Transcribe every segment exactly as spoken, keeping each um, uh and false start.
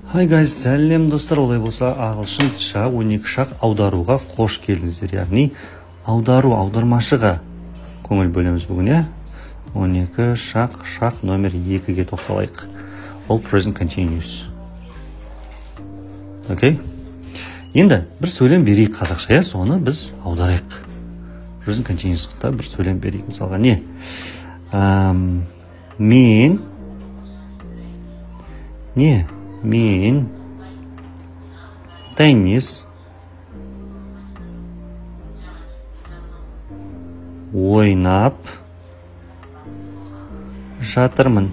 Hi guys, сәлем достар, олай болса ағылшынша он екі шақ аударуға қош келдіңіздер. Яғни аудару, аудармашыға көңіл бөлеміз бүгін, иә? он екі шақ, шақ номер екіге тоқталайық. Ол present continuous. Окей? Енді бір сөйлем берейік қазақша, иә? Соны біз аударайық. Present continuous'та бір сөйлем берейік. Мысалға не? Ам, мен не? Мен теннис ойнап жатырмын.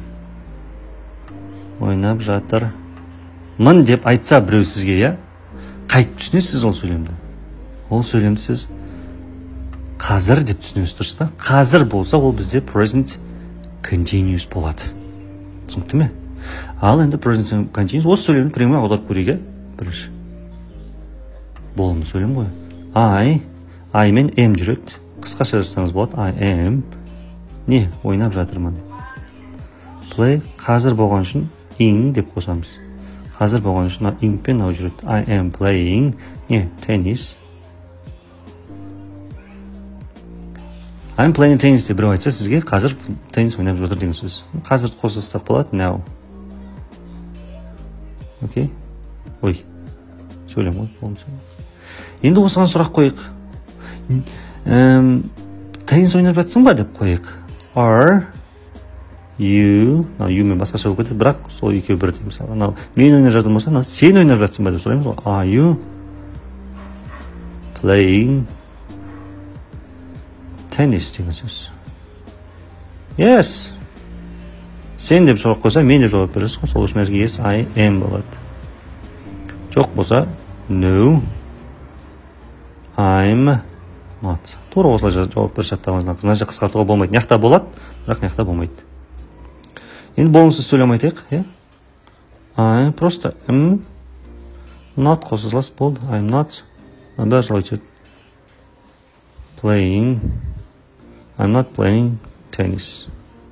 Ойнап жатырмын деп айтса біреу сізге, иә? Қайтып түсінесіз ол сөйлемді? Ол сөйлемді сіз қазір деп түсінесіз, дұрыс па? Қазір болса ол бізде present continuous болады. Түсінікті ме? Ал енді present continuous осы сөйлемді прямой аударып көрейік, бірінші. Болымды сөйлем ғой. I, I мен am жүреді. Қысқаша жазсаңыз болады. I am не? Ойнап жатырмын. Play қазір болған үшін ing деп қосамыз. Қазір болған үшін ing пен ау жүреді. I am playing не? Tennis. I'm playing tennis деп біреу айтса сізге қазір теннис ойнап жатыр деген сөз. Қазір қосылсақ болады. Now. Окей? Ой, сөйлем ғой. Енді осыған сұрақ қойық. Теннис ойнап жатсың ба деп қойық. Are you, you мен басқаша болып кетеді, бірақ сол екеу бір дейміз. Мен ойнап жатырмын болса, сен ойнап жатсың ба деп сұраймыз ғой. Are you playing tennis деген сөз. Yes. Сен деп жауап қойса, мен деп жауап бересіз ғой. Сол үшін әзге yes, I am болады. Жоқ болса, no, I'm not. Тура осылай жауап беріп жаттағымыздан. Значит, қысқартуға болмайды. Няқта болады, бірақ няқта болмайды. Енді болымсыз сөйлем айтайық, иә? I просто am not қосылас болды. I'm not. Бәрі солай түседі. Playing. I'm not playing tennis.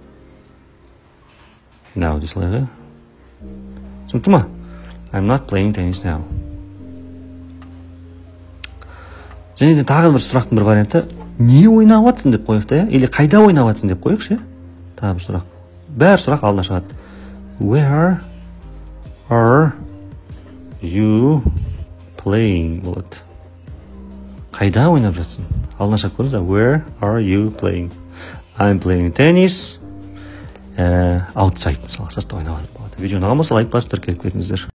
Now this letter. Түсінікті ма? I'm not playing tennis now. Және де тағы бір сұрақтың бір варианты, не ойнап жатсың деп қойық та, или қайда ойнап жатсың деп қойық, ше? Тағы бір сұрақ. Бәр сұрақ алдына шығады. Where are you playing болады. Қайда ойнап жатсың? Алдына шығып көріңіз, where are you playing? I'm playing tennis. Outside, мысалы, сыртта ойнап жатыр болады. Видео ұнаған болса лайк басып тіркеліп кетіңіздер.